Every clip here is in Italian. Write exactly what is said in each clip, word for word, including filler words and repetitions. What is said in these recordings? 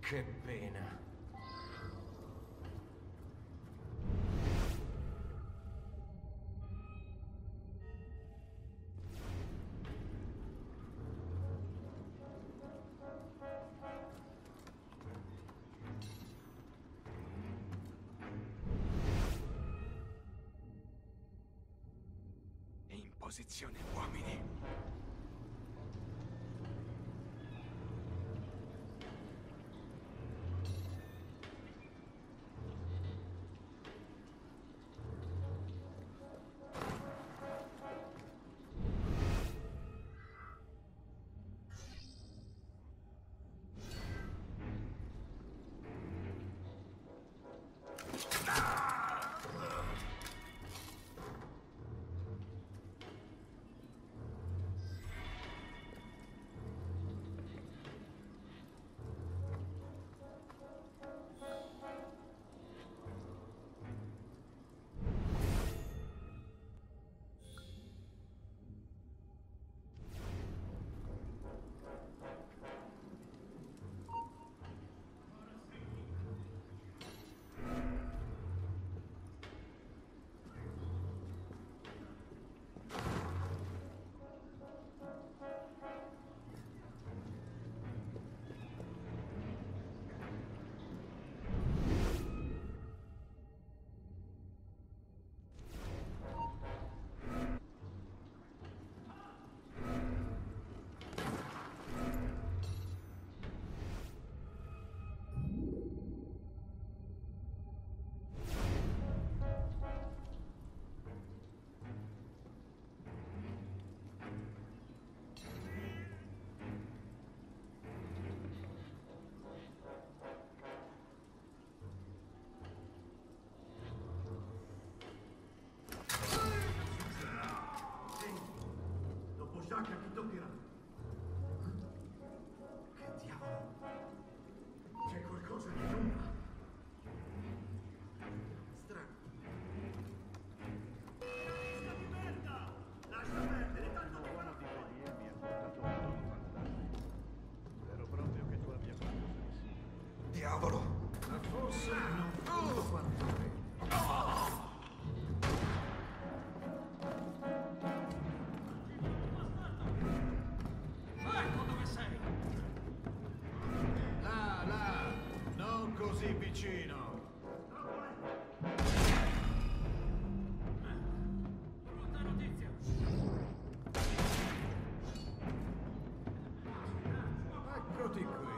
Che pena. In posizione, uomini. Giacca, chi toccherà? Che diavolo? C'è qualcosa che non va. Strano. Sta di merda! Lascia perdere, tanto ti farà fuori! Mi ha portato un tono fantastico. Spero proprio che tu abbia fatto sensi. Diavolo! Ma forse non tutto quanto credi. Così vicino. Brutta notizia. Eccoti qui.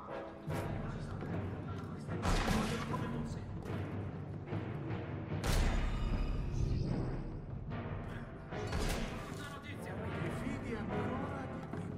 Come non sei. Brutta notizia. Ti fidi ancora di me?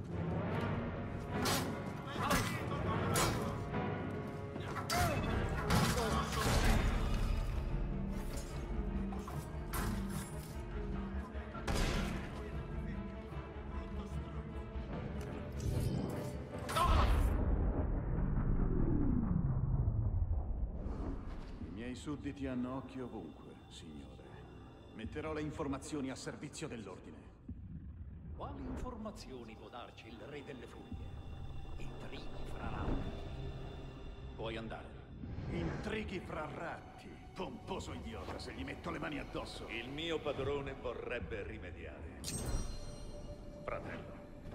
I miei sudditi hanno occhi ovunque, signore. Metterò le informazioni a servizio dell'ordine. Quali informazioni può darci il re delle furie? Intrighi fra ratti. Puoi andare. Intrighi fra ratti. Pomposo idiota, se gli metto le mani addosso. Il mio padrone vorrebbe rimediare. Fratello.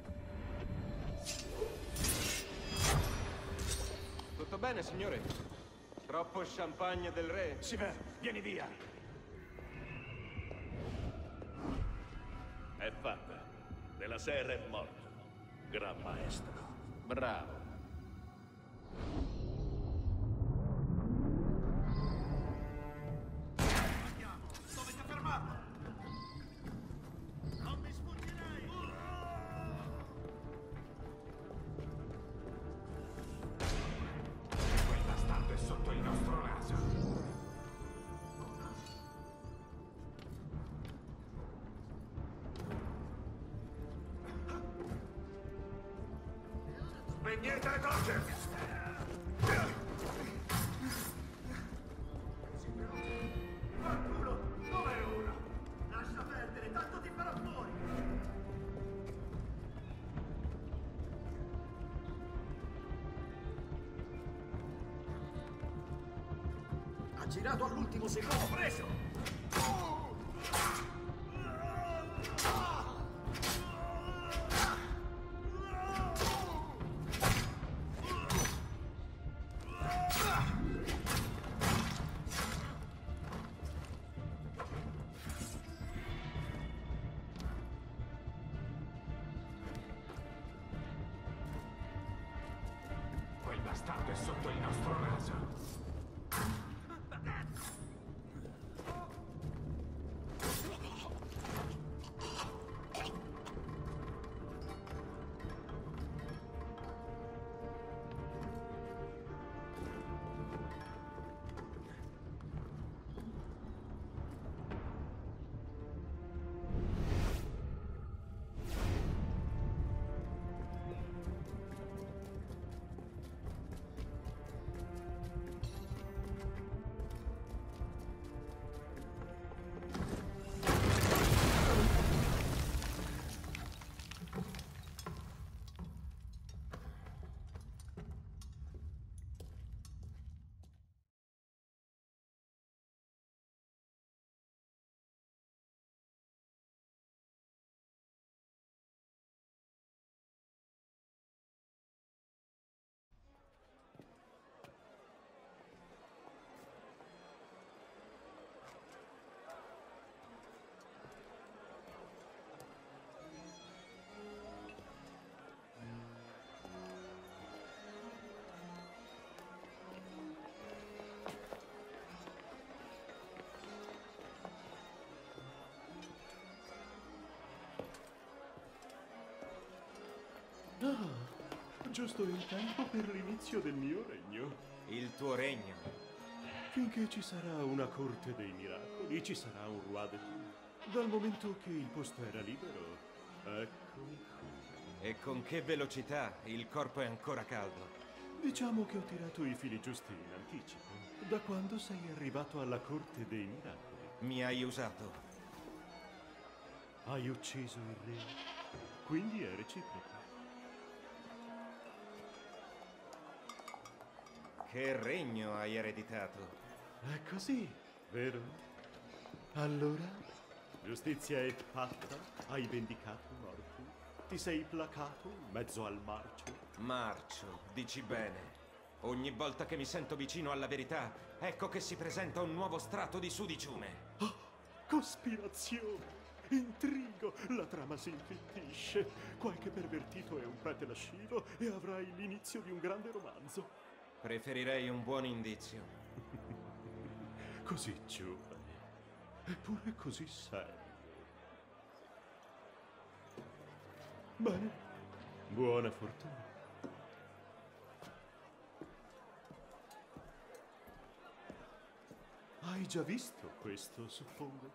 Tutto bene, signore? Troppo champagne del re? Siver, vieni via! È fatta. Della Serra è morto. Gran maestro. Bravo. Andiamo, dovete fermarlo. Non mi sfuggirai. Quel bastardo è sotto il nostro naso. Spegnete le torce! Qualcuno, dov'è ora? Lascia perdere, tanto ti farò fuori! Girato all'ultimo secondo. Preso! Quel bastardo è sotto il nostro naso. Ah, giusto in tempo per l'inizio del mio regno. Il tuo regno. Finché ci sarà una corte dei miracoli, ci sarà un roi de tout. Dal momento che il posto era libero, eccomi qui. E con che velocità, il corpo è ancora caldo. Diciamo che ho tirato i fili giusti in anticipo. Da quando sei arrivato alla corte dei miracoli? Mi hai usato. Hai ucciso il re, quindi è reciproco. Che regno hai ereditato? È così, vero? Allora, giustizia è fatta, hai vendicato i morti, ti sei placato in mezzo al marcio. Marcio, dici bene. Ogni volta che mi sento vicino alla verità, ecco che si presenta un nuovo strato di sudiciume. Oh, cospirazione, intrigo, la trama si infittisce. Qualche pervertito è un prete lascivo e avrai l'inizio di un grande romanzo. Preferirei un buon indizio. Così giovane, eppure così serio. Bene, buona fortuna. Hai già visto questo, suppongo?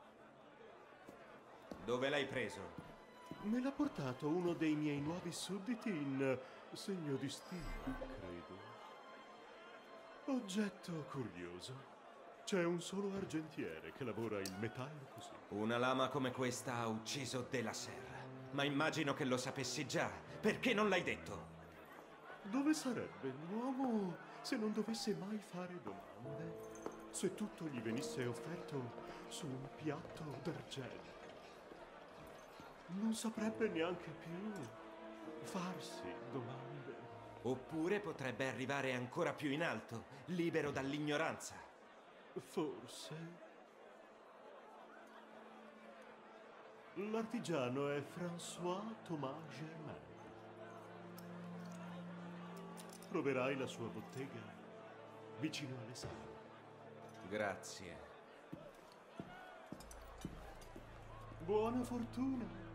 Dove l'hai preso? Me l'ha portato uno dei miei nuovi sudditi in segno di stile, credo. Oggetto curioso. C'è un solo argentiere che lavora il metallo così. Una lama come questa ha ucciso De la Serra. Ma immagino che lo sapessi già. Perché non l'hai detto? Dove sarebbe l'uomo se non dovesse mai fare domande? Se tutto gli venisse offerto su un piatto d'argento, non saprebbe neanche più farsi domande. Oppure potrebbe arrivare ancora più in alto, libero dall'ignoranza. Forse. L'artigiano è François Thomas Germain. Troverai la sua bottega vicino alle sale. Grazie. Buona fortuna.